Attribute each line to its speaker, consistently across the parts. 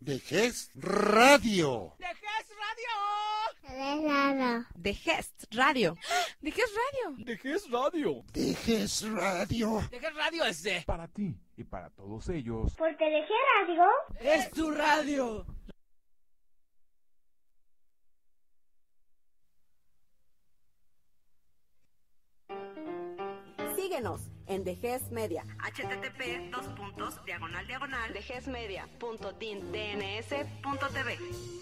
Speaker 1: de GES Radio.
Speaker 2: ¡De GES Radio!
Speaker 3: De GES Radio.
Speaker 2: ¡De GES Radio!
Speaker 4: ¡De GES Radio!
Speaker 1: De GES Radio.
Speaker 2: ¡De GES Radio es de...
Speaker 4: Para ti y para todos ellos.
Speaker 5: Porque de GES Radio
Speaker 2: es tu radio.
Speaker 3: Síguenos en The GES Media, http://thegesmedia.dins.tv.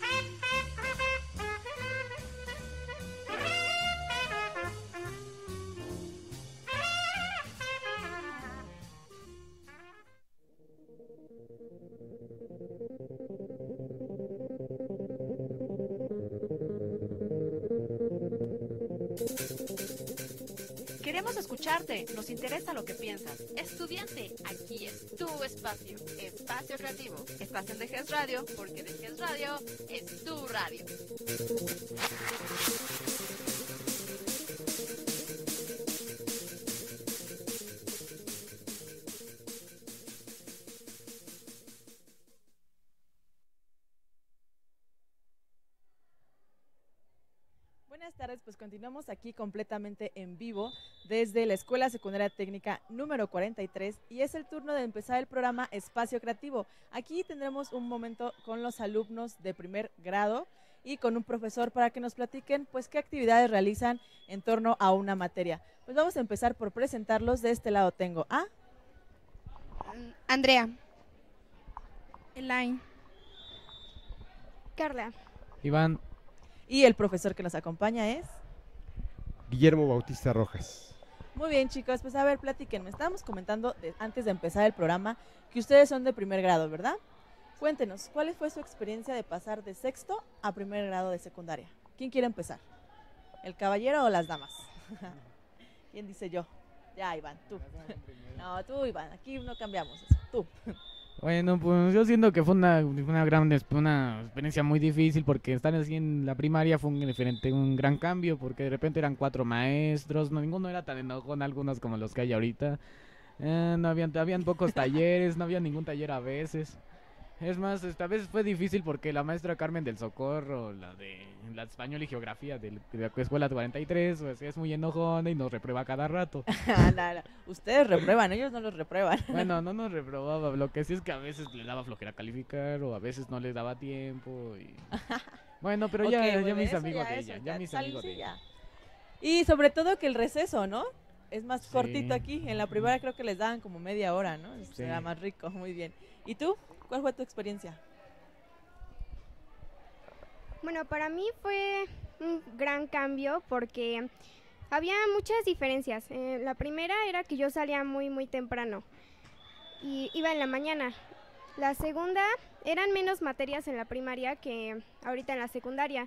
Speaker 6: Queremos escucharte, nos interesa lo que piensas. Estudiante, aquí es tu espacio. Espacio creativo. Estás en The GES Radio, porque The GES Radio es tu radio.
Speaker 7: Buenas tardes, pues continuamos aquí completamente en vivo desde la Escuela Secundaria Técnica número 43 y es el turno de empezar el programa Espacio Creativo. Aquí tendremos un momento con los alumnos de primer grado y con un profesor para que nos platiquen pues qué actividades realizan en torno a una materia. Pues vamos a empezar por presentarlos. De este lado tengo a
Speaker 8: Andrea, Elaine,
Speaker 5: Carla,
Speaker 9: Iván
Speaker 7: y el profesor que nos acompaña es
Speaker 10: Guillermo Bautista Rojas.
Speaker 7: Muy bien, chicos, pues a ver, platíquenme. Estábamos comentando antes de empezar el programa que ustedes son de primer grado, ¿verdad? Cuéntenos, ¿cuál fue su experiencia de pasar de sexto a primer grado de secundaria? ¿Quién quiere empezar? ¿El caballero o las damas? ¿Quién dice yo? Ya, Iván, tú. No, tú, Iván, aquí no cambiamos eso, tú.
Speaker 9: Bueno, pues yo siento que fue una experiencia muy difícil porque estar así en la primaria fue un gran cambio porque de repente eran 4 maestros, ninguno era tan enojón, algunos como los que hay ahorita. No habían pocos talleres, no había ningún taller a veces. Es más, esta vez fue difícil porque la maestra Carmen del Socorro, la español y geografía de la escuela 43, pues es muy enojona y nos reprueba cada rato.
Speaker 7: Ustedes reprueban, ellos no los reprueban.
Speaker 9: Bueno, no nos reprobaba, lo que sí es que a veces le daba flojera calificar o a veces no les daba tiempo. Bueno, pero
Speaker 7: okay,
Speaker 9: ya mis amigos de ella, ya mis amigos de ella.
Speaker 7: Y sobre todo que el receso, ¿no? Es más cortito aquí, en la primaria creo que les daban como media hora, ¿no?
Speaker 9: Sí.
Speaker 7: Era más rico, muy bien. ¿Y tú? ¿Cuál fue tu experiencia?
Speaker 5: Bueno, para mí fue un gran cambio porque había muchas diferencias. La primera era que yo salía muy temprano y iba en la mañana. La segunda, eran menos materias en la primaria que ahorita en la secundaria.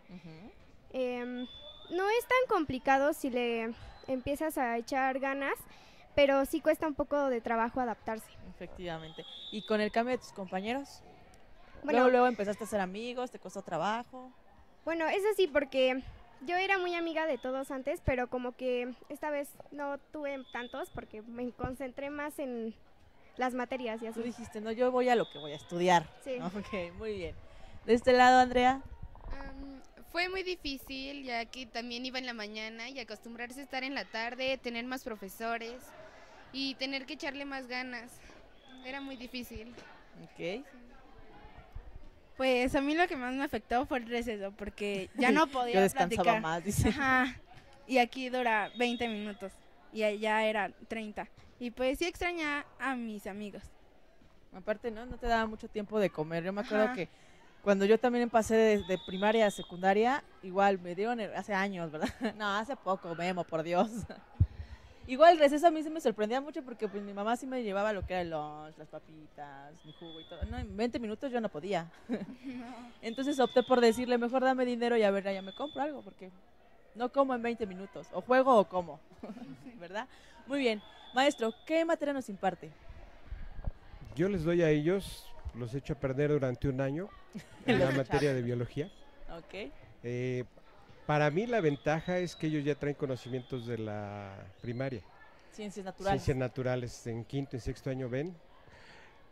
Speaker 5: No es tan complicado si le empiezas a echar ganas, pero sí cuesta un poco de trabajo adaptarse.
Speaker 7: Efectivamente. ¿Y con el cambio de tus compañeros?
Speaker 5: Bueno,
Speaker 7: Luego empezaste a ser amigos, ¿te costó trabajo?
Speaker 5: Bueno, eso sí, porque yo era muy amiga de todos antes, pero como que esta vez no tuve tantos porque me concentré más en las materias y así.
Speaker 7: Tú dijiste, no, yo voy a lo que voy a estudiar.
Speaker 5: Sí.
Speaker 7: Ok, muy bien. De este lado, Andrea.
Speaker 8: Fue muy difícil, ya que también iba en la mañana y acostumbrarse a estar en la tarde, tener más profesores y tener que echarle más ganas. Era muy difícil.
Speaker 7: Ok.
Speaker 11: Pues a mí lo que más me afectó fue el receso, porque ya no podía
Speaker 7: Yo descansaba
Speaker 11: platicar.
Speaker 7: más, dice.
Speaker 11: Ajá. Y aquí dura 20 minutos y allá era 30. Y pues sí extraña a mis amigos.
Speaker 7: Aparte, ¿no? No te daba mucho tiempo de comer. Yo me acuerdo que cuando yo también pasé de primaria a secundaria, igual me dieron hace años, ¿verdad? No, hace poco, Memo, por Dios. Igual el receso a mí se me sorprendía mucho porque pues mi mamá sí me llevaba lo que era el lunch, las papitas, mi jugo y todo. No, en 20 minutos yo no podía. Entonces opté por decirle, mejor dame dinero y a ver, ya me compro algo porque no como en 20 minutos. O juego o como, ¿verdad? Muy bien. Maestro, ¿qué materia nos imparte?
Speaker 10: Yo les doy a ellos, los echo a perder durante un año en la materia de biología.
Speaker 7: Ok.
Speaker 10: Para mí la ventaja es que ellos ya traen conocimientos de la primaria.
Speaker 7: Ciencias naturales.
Speaker 10: Ciencias naturales, en quinto y sexto año ven.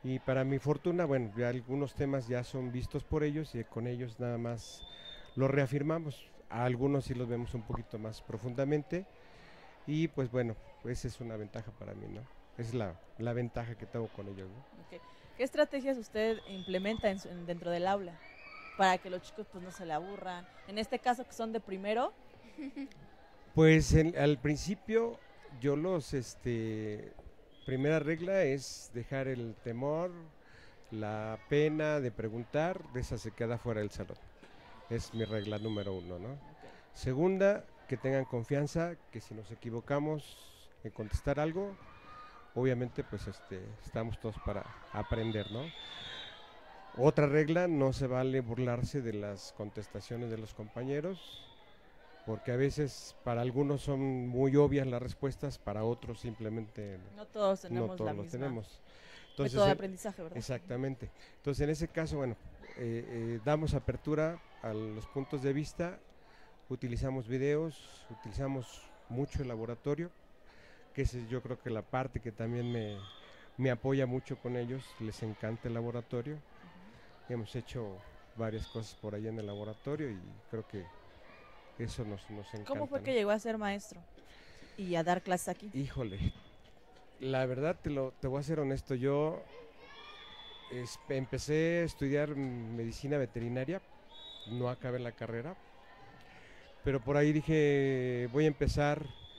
Speaker 10: Y para mi fortuna, bueno, ya algunos temas ya son vistos por ellos y con ellos nada más los reafirmamos. A algunos sí los vemos un poquito más profundamente y pues bueno, esa es una ventaja para mí, ¿no? Es la ventaja que tengo con ellos, ¿no?
Speaker 7: Okay. ¿Qué estrategias usted implementa dentro del aula para que los chicos pues no se le aburran? En este caso que son de primero.
Speaker 10: Pues al principio yo primera regla es dejar el temor, la pena de preguntar, de esa se queda fuera del salón. Es mi regla número 1, ¿no?
Speaker 7: Okay.
Speaker 10: Segunda, que tengan confianza, que si nos equivocamos en contestar algo, obviamente pues estamos todos para aprender, ¿no? Otra regla, no se vale burlarse de las contestaciones de los compañeros, porque a veces para algunos son muy obvias las respuestas, para otros simplemente
Speaker 7: no todos tenemos
Speaker 10: no todos
Speaker 7: la
Speaker 10: lo
Speaker 7: misma
Speaker 10: tenemos.
Speaker 7: Entonces, método de aprendizaje, ¿verdad?
Speaker 10: Exactamente. Entonces en ese caso, bueno, damos apertura a los puntos de vista, utilizamos videos, utilizamos mucho el laboratorio, que es yo creo que la parte que también me apoya mucho con ellos, les encanta el laboratorio. Hemos hecho varias cosas por ahí en el laboratorio y creo que eso nos encanta.
Speaker 7: ¿Cómo fue
Speaker 10: ¿no?
Speaker 7: que llegó a ser maestro y a dar clases aquí?
Speaker 10: Híjole, la verdad te voy a ser honesto, yo empecé a estudiar medicina veterinaria, no acabé la carrera, pero por ahí dije, voy a empezar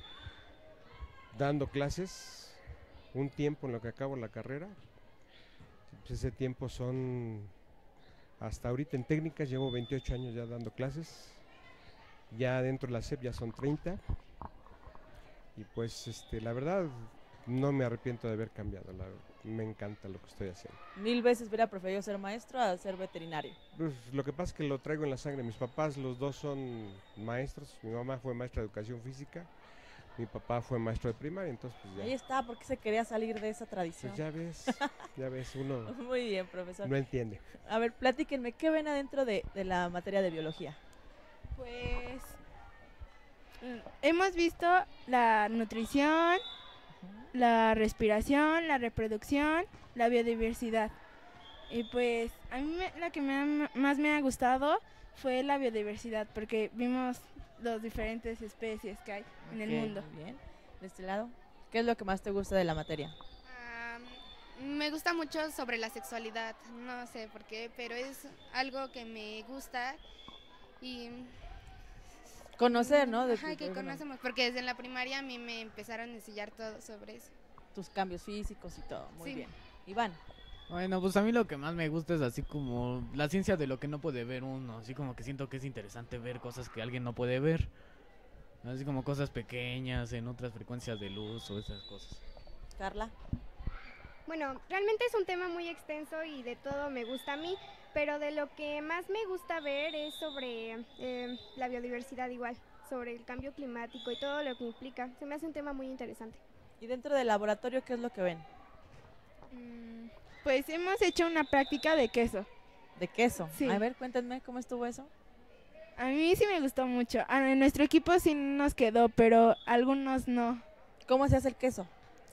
Speaker 10: dando clases un tiempo en lo que acabo la carrera. Pues ese tiempo son, hasta ahorita en técnicas llevo 28 años ya dando clases, ya dentro de la SEP ya son 30 y pues la verdad no me arrepiento de haber cambiado, me encanta lo que estoy haciendo.
Speaker 7: 1000 veces hubiera preferido ser maestro a ser veterinario.
Speaker 10: Pues, lo que pasa es que lo traigo en la sangre, mis papás los dos son maestros, mi mamá fue maestra de educación física, mi papá fue maestro de primaria, entonces pues ya.
Speaker 7: Ahí está, porque se quería salir de esa tradición.
Speaker 10: Pues ya ves, uno
Speaker 7: Muy bien, profesor.
Speaker 10: no entiende.
Speaker 7: A ver, platíquenme, ¿qué ven adentro de la materia de biología?
Speaker 11: Pues hemos visto la nutrición, la respiración, la reproducción, la biodiversidad. Y pues a mí la que más me ha gustado fue la biodiversidad, porque vimos las diferentes especies que hay en el mundo.
Speaker 7: Muy bien. De este lado, ¿qué es lo que más te gusta de la materia?
Speaker 8: Me gusta mucho sobre la sexualidad, no sé por qué, pero es algo que me gusta y
Speaker 7: conocer, ¿no?
Speaker 8: Que conocemos, porque desde la primaria a mí me empezaron a enseñar todo sobre eso.
Speaker 7: Tus cambios físicos y todo, muy
Speaker 8: Sí.
Speaker 7: bien. Iván.
Speaker 9: Bueno, pues a mí lo que más me gusta es así como la ciencia de lo que no puede ver uno, así como que siento que es interesante ver cosas que alguien no puede ver, así como cosas pequeñas en otras frecuencias de luz o esas cosas.
Speaker 7: Carla.
Speaker 5: Bueno, realmente es un tema muy extenso y de todo me gusta a mí, pero de lo que más me gusta ver es sobre la biodiversidad igual, sobre el cambio climático y todo lo que implica. Se me hace un tema muy interesante.
Speaker 7: ¿Y dentro del laboratorio qué es lo que ven?
Speaker 11: Pues hemos hecho una práctica de queso.
Speaker 7: ¿De queso?
Speaker 11: Sí.
Speaker 7: A ver, cuéntenme, ¿cómo estuvo eso?
Speaker 11: A mí sí me gustó mucho. En nuestro equipo sí nos quedó, pero algunos no.
Speaker 7: ¿Cómo se hace el queso?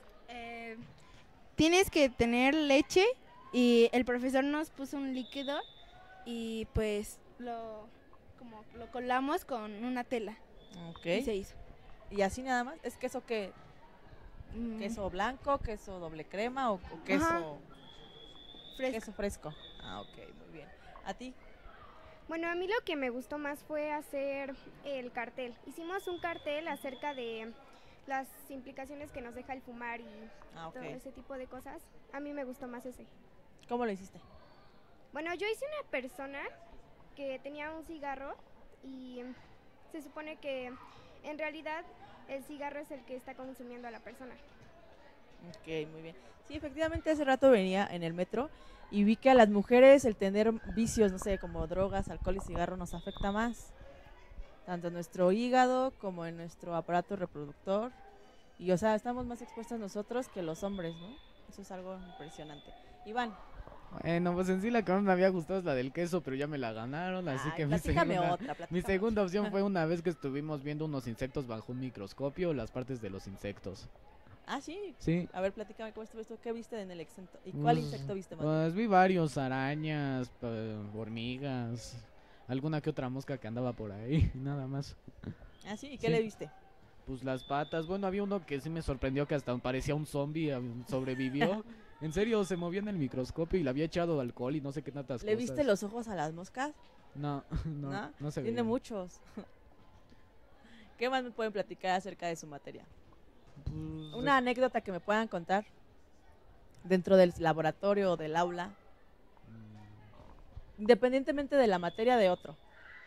Speaker 11: Tienes que tener leche y el profesor nos puso un líquido y pues lo colamos con una tela.
Speaker 7: Ok.
Speaker 11: Y se hizo.
Speaker 7: ¿Y así nada más? ¿Es queso qué? ¿Queso blanco, queso doble crema o queso
Speaker 5: fresco?
Speaker 7: Queso fresco. Ah, ok, muy bien. ¿A ti?
Speaker 5: Bueno, a mí lo que me gustó más fue hacer el cartel. Hicimos un cartel acerca de las implicaciones que nos deja el fumar y todo ese tipo de cosas. A mí me gustó más ese.
Speaker 7: ¿Cómo lo hiciste?
Speaker 5: Bueno, yo hice una persona que tenía un cigarro y se supone que en realidad el cigarro es el que está consumiendo a la persona.
Speaker 7: Ok, muy bien. Sí, efectivamente hace rato venía en el metro y vi que a las mujeres el tener vicios, no sé, como drogas, alcohol y cigarro nos afecta más. Tanto en nuestro hígado como en nuestro aparato reproductor. Y o sea, estamos más expuestos nosotros que los hombres, ¿no? Eso es algo impresionante. Iván.
Speaker 9: Bueno, pues en sí la que más me había gustado es la del queso, pero ya me la ganaron, así que mi segunda opción fue una vez que estuvimos viendo unos insectos bajo un microscopio, las partes de los insectos.
Speaker 7: Ah, sí.
Speaker 9: Sí.
Speaker 7: A ver, platícame cómo estuvo esto. ¿Qué viste en el exento? ¿Y cuál
Speaker 9: Pues,
Speaker 7: insecto viste más bien?
Speaker 9: Pues vi varios, arañas, hormigas, alguna que otra mosca que andaba por ahí, nada más.
Speaker 7: Ah, sí. ¿Y qué
Speaker 9: Sí.
Speaker 7: le viste?
Speaker 9: Pues las patas, bueno, había uno que sí me sorprendió que hasta parecía un zombie, sobrevivió. En serio, se movía en el microscopio y le había echado alcohol y no sé qué tantas
Speaker 7: ¿Le
Speaker 9: cosas.
Speaker 7: viste los ojos a las moscas?
Speaker 9: No, no se
Speaker 7: Tiene
Speaker 9: veía.
Speaker 7: muchos. ¿Qué más me pueden platicar acerca de su materia?
Speaker 9: Pues,
Speaker 7: Una anécdota que me puedan contar dentro del laboratorio o del aula, independientemente de la materia de otro.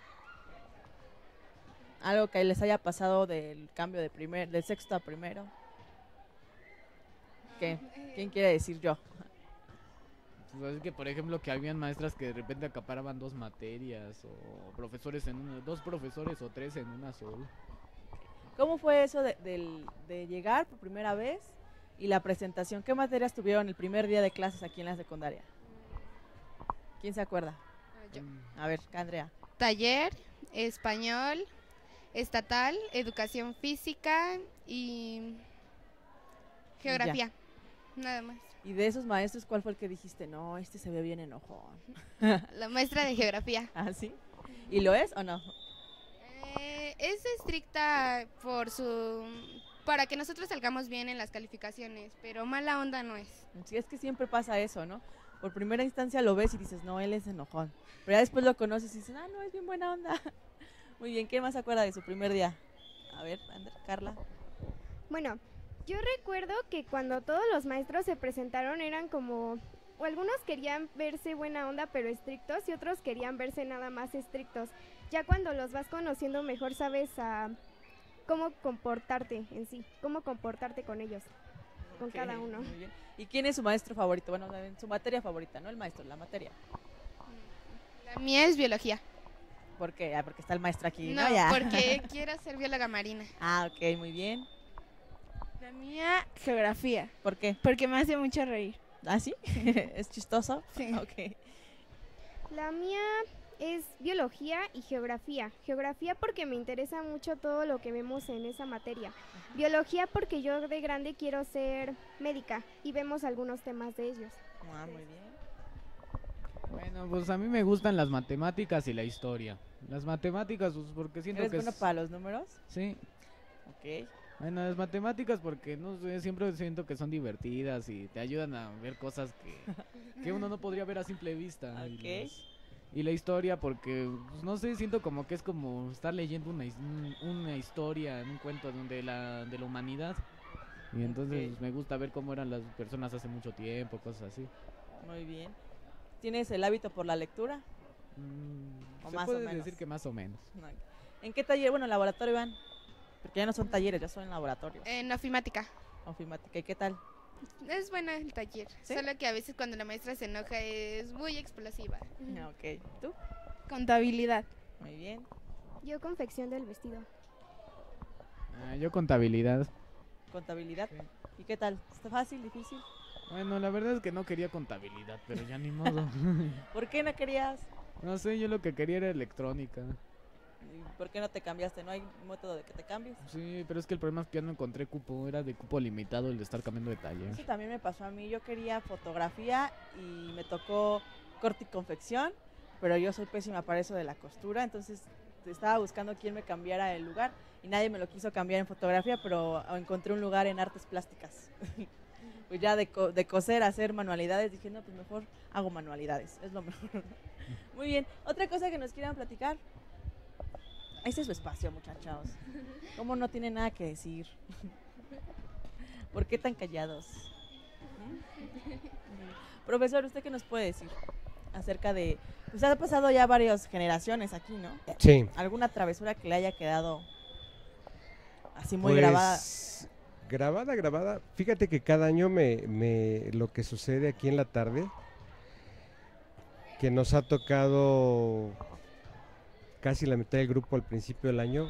Speaker 7: Algo que les haya pasado del cambio del sexto a primero. ¿Qué? ¿Quién quiere decir? Yo.
Speaker 9: Pues es que, por ejemplo, que habían maestras que de repente acaparaban dos materias o profesores dos profesores o tres en una sola.
Speaker 7: ¿Cómo fue eso de llegar por primera vez y la presentación? ¿Qué materias tuvieron el primer día de clases aquí en la secundaria? ¿Quién se acuerda?
Speaker 8: Yo.
Speaker 7: A ver, Andrea.
Speaker 8: Taller, español, estatal, educación física y geografía. Nada más.
Speaker 7: Y de esos maestros, ¿cuál fue el que dijiste? No, este se ve bien enojón.
Speaker 8: La maestra de geografía.
Speaker 7: ¿Ah, sí? ¿Y lo es o no?
Speaker 8: Es estricta para que nosotros salgamos bien en las calificaciones, pero mala onda no es.
Speaker 7: Sí, es que siempre pasa eso, ¿no? Por primera instancia lo ves y dices, no, él es enojón. Pero ya después lo conoces y dices, ah, no, es bien buena onda. Muy bien, ¿quién más se acuerda de su primer día? A ver, Carla.
Speaker 5: Bueno, yo recuerdo que cuando todos los maestros se presentaron eran como, o algunos querían verse buena onda pero estrictos y otros querían verse nada más estrictos. Ya cuando los vas conociendo mejor sabes cómo comportarte en sí, cómo comportarte con ellos, con cada uno.
Speaker 7: Muy bien. ¿Y quién es su maestro favorito? Bueno, su materia favorita, no el maestro, la materia.
Speaker 8: La mía es biología.
Speaker 7: ¿Por qué? Ah, porque está el maestro aquí, ¿no?
Speaker 8: No,
Speaker 7: Ya.
Speaker 8: porque quiero ser bióloga marina.
Speaker 7: Ah, ok, muy bien.
Speaker 11: La mía, geografía.
Speaker 7: ¿Por qué?
Speaker 11: Porque me hace mucho reír.
Speaker 7: ¿Ah, sí? ¿Es chistoso?
Speaker 11: Sí.
Speaker 7: Ok.
Speaker 5: La mía es biología y geografía. Geografía porque me interesa mucho todo lo que vemos en esa materia. Biología porque yo de grande quiero ser médica y vemos algunos temas de ellos.
Speaker 7: Ah, muy bien.
Speaker 9: Bueno, pues a mí me gustan las matemáticas y la historia. Las matemáticas, pues porque siento
Speaker 7: ¿Eres
Speaker 9: que
Speaker 7: bueno para los números?
Speaker 9: Sí.
Speaker 7: Ok.
Speaker 9: Bueno, las matemáticas porque, no sé, siempre siento que son divertidas y te ayudan a ver cosas que uno no podría ver a simple vista.
Speaker 7: Ok.
Speaker 9: Y la historia porque, pues, no sé, siento como que es como estar leyendo una historia, un cuento de la humanidad. Y entonces
Speaker 7: Ok.
Speaker 9: me gusta ver cómo eran las personas hace mucho tiempo, cosas así.
Speaker 7: Muy bien. ¿Tienes el hábito por la lectura? ¿O
Speaker 9: Se
Speaker 7: más o
Speaker 9: puede
Speaker 7: menos?
Speaker 9: decir que más o menos.
Speaker 7: No. ¿En qué taller? Bueno, laboratorio van. Porque ya no son talleres, ya son laboratorios.
Speaker 8: En ofimática.
Speaker 7: Ofimática. ¿Y qué tal?
Speaker 8: Es buena el taller,
Speaker 7: ¿Sí?
Speaker 8: solo que a veces cuando la maestra se enoja es muy explosiva.
Speaker 7: Ok. ¿Tú?
Speaker 11: Contabilidad.
Speaker 7: Muy bien.
Speaker 5: Yo confección del vestido.
Speaker 9: Yo contabilidad.
Speaker 7: Contabilidad. ¿Y qué tal? ¿Está fácil, difícil?
Speaker 9: Bueno, la verdad es que no quería contabilidad, pero ya ni modo.
Speaker 7: ¿Por qué no querías?
Speaker 9: No sé, yo lo que quería era electrónica.
Speaker 7: ¿Y por qué no te cambiaste? ¿No hay método de que te cambies?
Speaker 9: Sí, pero es que el problema es que ya no encontré cupo, era de cupo limitado el de estar cambiando de taller.
Speaker 7: Eso también me pasó a mí. Yo quería fotografía y me tocó corte y confección, pero yo soy pésima para eso de la costura, entonces estaba buscando quién me cambiara el lugar y nadie me lo quiso cambiar en fotografía, pero encontré un lugar en artes plásticas. Pues ya de coser a hacer manualidades, dije, no, pues mejor hago manualidades, es lo mejor. Muy bien, otra cosa que nos quieran platicar. Este es su espacio, muchachos. ¿Cómo no tiene nada que decir? ¿Por qué tan callados? Profesor, ¿usted qué nos puede decir acerca de... Pues ha pasado ya varias generaciones aquí, ¿no?
Speaker 10: Sí.
Speaker 7: ¿Alguna travesura que le haya quedado así muy
Speaker 10: Pues,
Speaker 7: grabada?
Speaker 10: Grabada. Fíjate que cada año lo que sucede aquí en la tarde, que nos ha tocado casi la mitad del grupo al principio del año,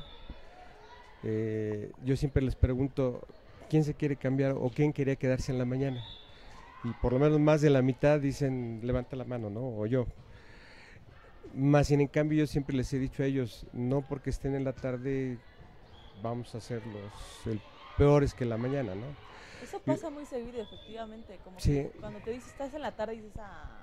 Speaker 10: yo siempre les pregunto quién se quiere cambiar o quién quería quedarse en la mañana. Y por lo menos más de la mitad dicen levanta la mano, ¿no? O yo. Más sin en cambio yo siempre les he dicho a ellos, no porque estén en la tarde vamos a ser los peores que la mañana, ¿no?
Speaker 7: Eso pasa muy seguido, efectivamente. Como
Speaker 10: Sí.
Speaker 7: que cuando te dices, estás en la tarde, dices,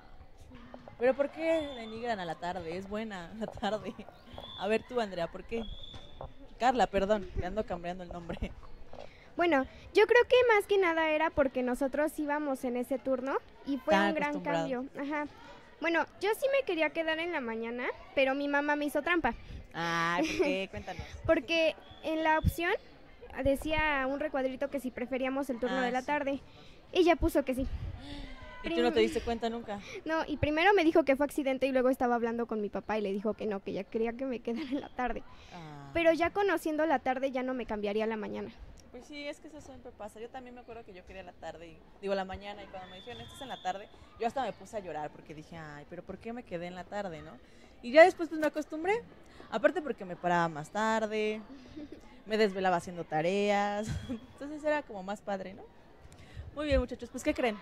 Speaker 7: pero ¿por qué denigran a la tarde? Es buena la tarde. A ver tú, Andrea, ¿por qué? Carla, perdón, que ando cambiando el nombre.
Speaker 5: Bueno, yo creo que más que nada era porque nosotros íbamos en ese turno y fue
Speaker 7: Tan
Speaker 5: un gran
Speaker 7: acostumbrados.
Speaker 5: cambio. Ajá. Bueno, yo sí me quería quedar en la mañana, pero mi mamá me hizo trampa.
Speaker 7: Ay, ¿por qué? Cuéntanos.
Speaker 5: Porque en la opción decía un recuadrito que si preferíamos el turno de la
Speaker 7: sí.
Speaker 5: tarde. Ella puso que sí.
Speaker 7: ¿Y tú no te diste cuenta nunca?
Speaker 5: No, y primero me dijo que fue accidente y luego estaba hablando con mi papá y le dijo que no, que ella quería que me quedara en la tarde. Pero ya conociendo la tarde ya no me cambiaría a la mañana.
Speaker 7: Pues sí, es que eso siempre pasa. Yo también me acuerdo que yo quería la tarde, la mañana, y cuando me dijeron, esto es en la tarde, yo hasta me puse a llorar porque dije, ay, pero ¿por qué me quedé en la tarde, no? Y ya después pues me acostumbré, aparte porque me paraba más tarde, me desvelaba haciendo tareas, entonces era como más padre, ¿no? Muy bien, muchachos, pues ¿qué creen?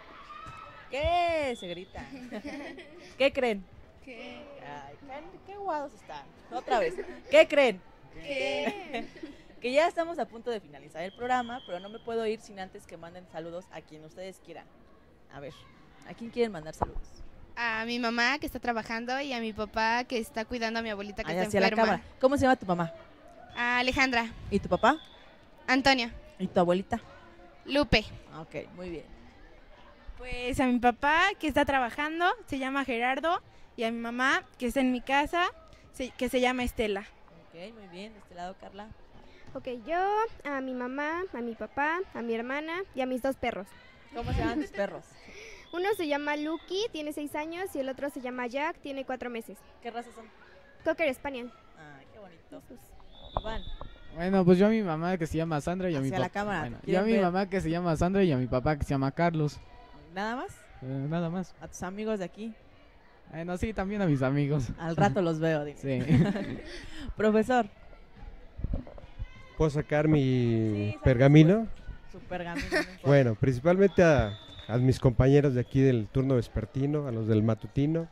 Speaker 7: ¿Qué? Se grita. ¿Qué creen?
Speaker 8: ¿Qué?
Speaker 7: Ay, qué guados están. Otra vez. ¿Qué creen?
Speaker 8: ¿Qué?
Speaker 7: Que ya estamos a punto de finalizar el programa, pero no me puedo ir sin antes que manden saludos a quien ustedes quieran. A ver, ¿a quién quieren mandar saludos?
Speaker 8: A mi mamá que está trabajando y a mi papá que está cuidando a mi abuelita que
Speaker 7: Ay,
Speaker 8: está
Speaker 7: hacia la
Speaker 8: enferma.
Speaker 7: cámara. ¿Cómo se llama tu mamá?
Speaker 8: A Alejandra.
Speaker 7: ¿Y tu papá?
Speaker 8: Antonia.
Speaker 7: ¿Y tu abuelita?
Speaker 8: Lupe.
Speaker 7: Ok, muy bien.
Speaker 11: Pues a mi papá que está trabajando, se llama Gerardo, y a mi mamá que está en mi casa, que se llama Estela.
Speaker 7: Ok, muy bien. De este lado, Carla.
Speaker 5: Ok, yo, a mi mamá, a mi papá, a mi hermana y a mis 2 perros.
Speaker 7: ¿Cómo se llaman tus perros?
Speaker 5: Uno se llama Lucky, tiene 6 años, y el otro se llama Jack, tiene 4 meses.
Speaker 7: ¿Qué razas son?
Speaker 5: Cocker Spaniel.
Speaker 7: Ay, qué bonito. Iván.
Speaker 9: Bueno, pues yo a mi mamá que se llama Sandra y a mi
Speaker 7: Hacia la
Speaker 9: papá.
Speaker 7: cámara,
Speaker 9: Bueno,
Speaker 7: te
Speaker 9: yo a
Speaker 7: quieren
Speaker 9: mi
Speaker 7: ver.
Speaker 9: mamá que se llama Sandra y a mi papá que se llama Carlos.
Speaker 7: ¿Nada más?
Speaker 9: Nada más.
Speaker 7: ¿A tus amigos de aquí?
Speaker 9: Bueno, sí, también a mis amigos.
Speaker 7: Al rato los veo, dime.
Speaker 9: Sí.
Speaker 7: Profesor.
Speaker 10: ¿Puedo sacar mi pergamino?
Speaker 7: Su pergamino. no importa.
Speaker 10: Bueno, principalmente a mis compañeros de aquí del turno vespertino, a los del matutino,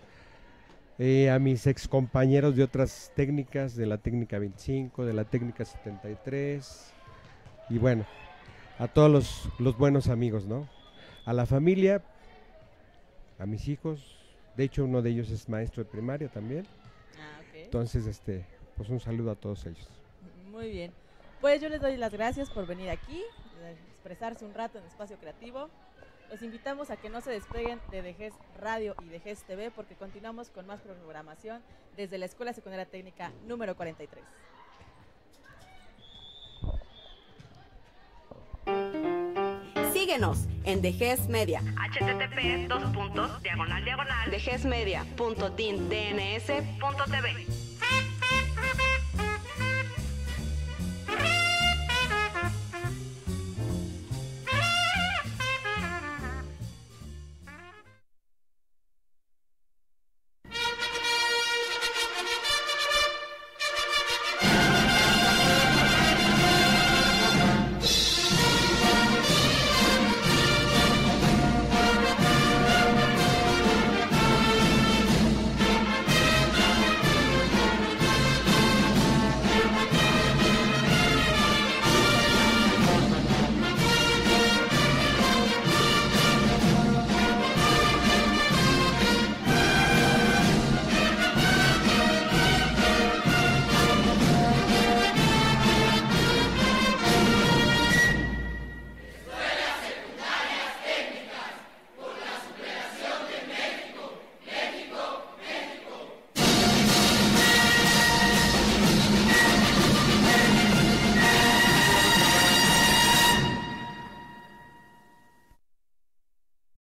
Speaker 10: a mis excompañeros de otras técnicas, de la técnica 25, de la técnica 73, y bueno, a todos los buenos amigos, ¿no? A la familia, a mis hijos, de hecho uno de ellos es maestro de primaria también, entonces pues un saludo a todos ellos.
Speaker 7: Muy bien. Pues yo les doy las gracias por venir aquí, expresarse un rato en Espacio Creativo. Los invitamos a que no se despeguen de DGES Radio y DGES TV porque continuamos con más programación desde la Escuela Secundaria Técnica número 43.
Speaker 3: Síguenos en DGES Media. http://DGESmedia.dins.tv